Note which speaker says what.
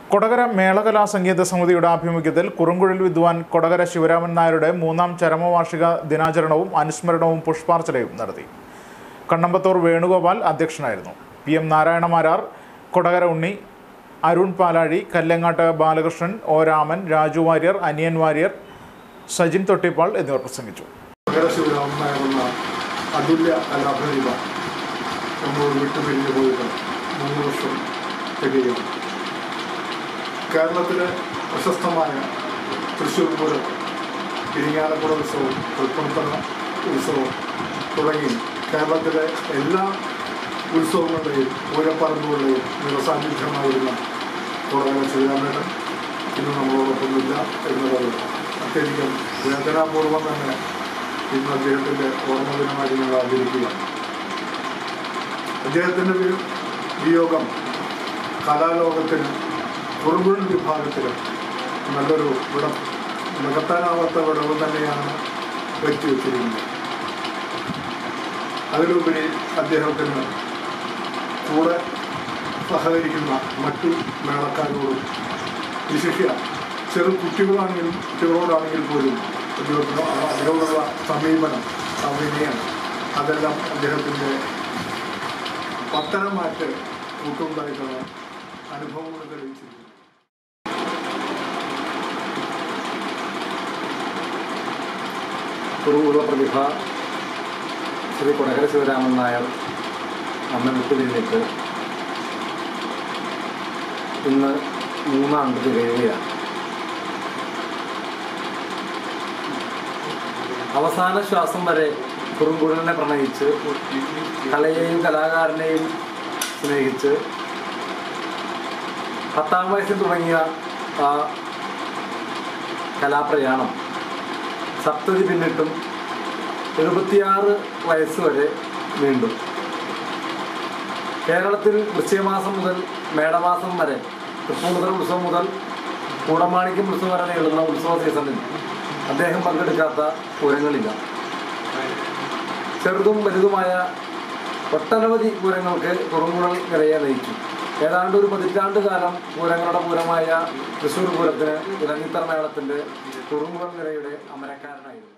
Speaker 1: കൊടകര മേളകലാ സംഗീത സമിതിയുടെ ആഭിമുഖ്യത്തിൽ കുറുങ്കുഴൽ വിദ്വാൻ കൊടകര ശിവരാമൻ നായരുടെ 3ാം ചരമവാർഷിക ദിനാചരണവും അനുസ്മരണവും പുഷ്പാർച്ചനയും നടത്തി. കണ്ണമ്പത്തൂർ വേണുഗോപാൽ അധ്യക്ഷനായിരുന്നു. PM നാരായണമാരാർ, കൊടകര ഉണ്ണി, അരുൺ പാലാഴി, കല്ലങ്ങാട്ട് ബാലകൃഷ്ണൻ, ഒ രാമൻ, രാജു വാര്യർ, അനിയൻ വാര്യർ, സജിൻ തൊട്ടിപ്പാൾ എന്നിവർ പ്രസംഗിച്ചു.
Speaker 2: അതുല്യ കലാപ്രതിഭ നമ്മോട് വിട്ടുപിരിഞ്ഞു പോയിട്ട് 3 വർഷം തികയും. കേരളത്തിലെ പ്രശസ്തമായ തൃശ്ശൂർ പൂരം, ഇരിങ്ങാലക്കുട ഉത്സവം, തൃപ്പൂണിത്തുറ ഉത്സവം തുടങ്ങി കേരളത്തിലെ എല്ലാ ഉത്സവങ്ങളുടെയും പൂരപ്പറമ്പുകളുടെയും നിറസാന്നിധ്യമായിരുന്ന കൊടകര ശിവരാമേട്ടൻ ഇന്ന് നമ്മളോടൊപ്പമില്ല എന്നുള്ളത് അത്യധികം വേദനാപൂർവം തന്നെ ഇന്ന് അദ്ദേഹത്തിൻ്റെ ഓർമ്മ ദിനമായി ഞങ്ങൾ ആചരിക്കുക. അദ്ദേഹത്തിൻ്റെ വിയോഗം കലാലോകത്തിന്, കുറുങ്കുഴൽ വിഭാഗത്തിന് നല്ലൊരു നികത്താനാവാത്ത വിടവ് തന്നെയാണ് വരുത്തിവെച്ചിരിക്കുന്നത്. അതിലുപരി അദ്ദേഹത്തിന് കൂടെ സഹകരിക്കുന്ന മറ്റു മേളക്കാരോടും വിശിഷ്യ കുട്ടികളോടാണെങ്കിൽ പോലും അതിനോടുള്ള സമീപനം, വിനയം, അതെല്ലാം അദ്ദേഹത്തിൻ്റെ പത്തനമാറ്റ് കൂട്ടുണ്ടായിട്ടുള്ള അനുഭവങ്ങൾ തെളിയിച്ചിട്ടുണ്ട്.
Speaker 3: കുറുങ്കുഴൽ പ്രതിഭ ശ്രീ കൊടകര ശിവരാമൻ നായർ നമ്മെ വിട്ടുപിരിഞ്ഞിട്ട് ഇന്ന് 3 ആണ്ട് തികയുകയാണ്. അവസാന ശ്വാസം വരെ കുറുങ്കുഴലിനെ പ്രണയിച്ച് കലയെയും കലാകാരനെയും സ്നേഹിച്ച് 10ാം വയസ്സിൽ തുടങ്ങിയ ആ കലാപ്രയാണം സപ്തതി പിന്നിട്ടും 76 വയസ്സ് വരെ നീണ്ടു. കേരളത്തിൽ വൃശ്ചികമാസം മുതൽ മേടമാസം വരെ, തൃപ്പൂണിത്തുറ ഉത്സവം മുതൽ കൂടമാണിക്യം ഉത്സവം വരെ നീളുന്ന ഉത്സവ സീസണിൽ അദ്ദേഹം പങ്കെടുക്കാത്ത പൂരങ്ങളില്ല. ചെറുതും വലുതുമായ ഒട്ടനവധി പൂരങ്ങൾക്ക് കുറുങ്കുഴൽ നിരയെ നയിച്ചു. ഏതാണ്ട് ഒരു 10 പതിറ്റാണ്ട് കാലം പൂരങ്ങളുടെ പൂരമായ തൃശ്ശൂർ പൂരത്തിന് ഇലഞ്ഞിത്തറ മേളത്തിൻ്റെ കുറുങ്കുഴൽ നിരയുടെ അമരക്കാരനായിരുന്നു.